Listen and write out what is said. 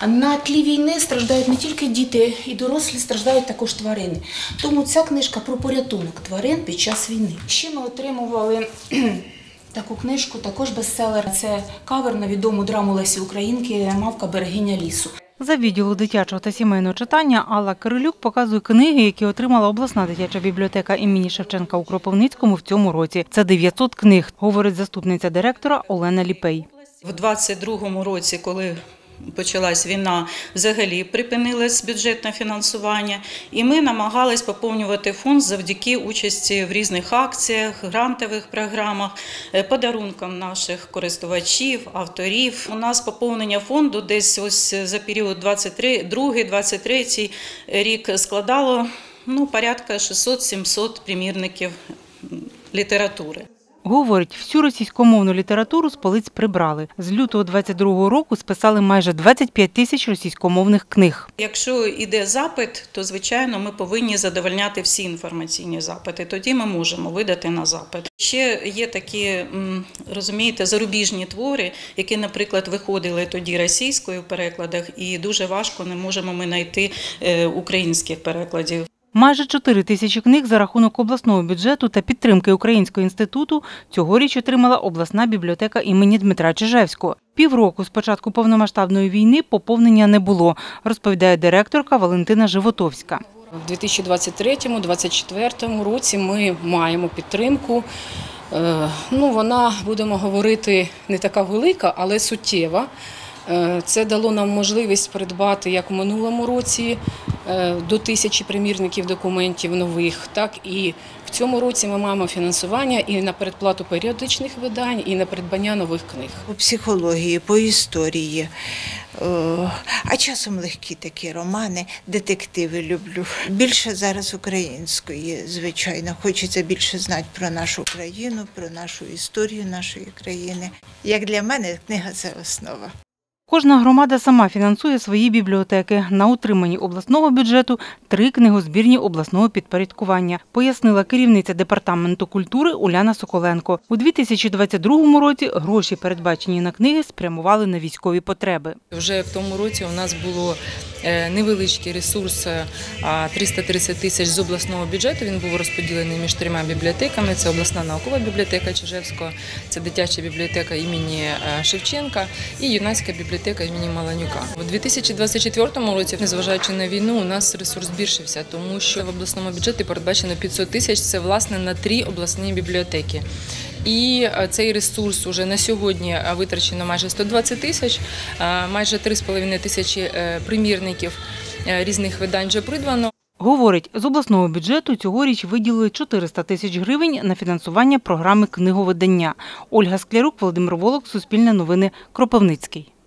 На тлі війни страждають не тільки діти і дорослі, страждають також тварини. Тому ця книжка про порятунок тварин під час війни. Ще ми отримували таку книжку, також бестселер. Це кавер на відому драму Лесі Українки «Мавка берегиня лісу». За відділу дитячого та сімейного читання Алла Кирилюк показує книги, які отримала обласна дитяча бібліотека імені Шевченка у Кропивницькому в цьому році. Це 900 книг, говорить заступниця директора Олена Ліпей. В 2022 році, коли почалась війна, взагалі припинилось бюджетне фінансування, і ми намагались поповнювати фонд завдяки участі в різних акціях, грантових програмах, подарункам наших користувачів, авторів. У нас поповнення фонду десь ось за період 22-23 рік складало порядка 600-700 примірників літератури. Говорить, всю російськомовну літературу з полиць прибрали. З лютого 2022 року списали майже 25 тисяч російськомовних книг. Якщо йде запит, то, звичайно, ми повинні задовольняти всі інформаційні запити. Тоді ми можемо видати на запит. Ще є такі, розумієте, зарубіжні твори, які, наприклад, виходили тоді російською в перекладах, і дуже важко не можемо ми знайти українських перекладів. Майже 4 тисячі книг за рахунок обласного бюджету та підтримки Українського інституту цьогоріч отримала обласна бібліотека імені Дмитра Чижевського. Півроку з початку повномасштабної війни поповнення не було, розповідає директорка Валентина Животовська. У 2023-2024 році ми маємо підтримку. Вона, будемо говорити, не така велика, але суттєва. Це дало нам можливість придбати, як у минулому році, до 1000 примірників документів нових, так і в цьому році ми маємо фінансування і на передплату періодичних видань, і на придбання нових книг. По психології, по історії, а часом легкі такі романи, детективи люблю. Більше зараз української, звичайно. Хочеться більше знати про нашу країну, про нашу історію нашої країни. Як для мене, книга – це основа. Кожна громада сама фінансує свої бібліотеки. На утриманні обласного бюджету 3 книгозбірні обласного підпорядкування, пояснила керівниця департаменту культури Уляна Соколенко. У 2022 році гроші, передбачені на книги, спрямували на військові потреби. Вже в тому році у нас було невеличкий ресурс 330 тисяч з обласного бюджету. Він був розподілений між 3 бібліотеками. Це обласна наукова бібліотека Чижевського, це дитяча бібліотека імені Шевченка і юнацька бібліотека імені Маланюка. У 2024 році, незважаючи на війну, у нас ресурс збільшився, тому що в обласному бюджеті передбачено 500 тисяч, це власне на 3 обласні бібліотеки. І цей ресурс уже на сьогодні витрачено майже 120 тисяч, майже 3,5 тисячі примірників різних видань вже придбано. Говорить, з обласного бюджету цьогоріч виділили 400 тисяч гривень на фінансування програми книговидання. Ольга Склярук, Володимир Волок, Суспільне новини, Кропивницький.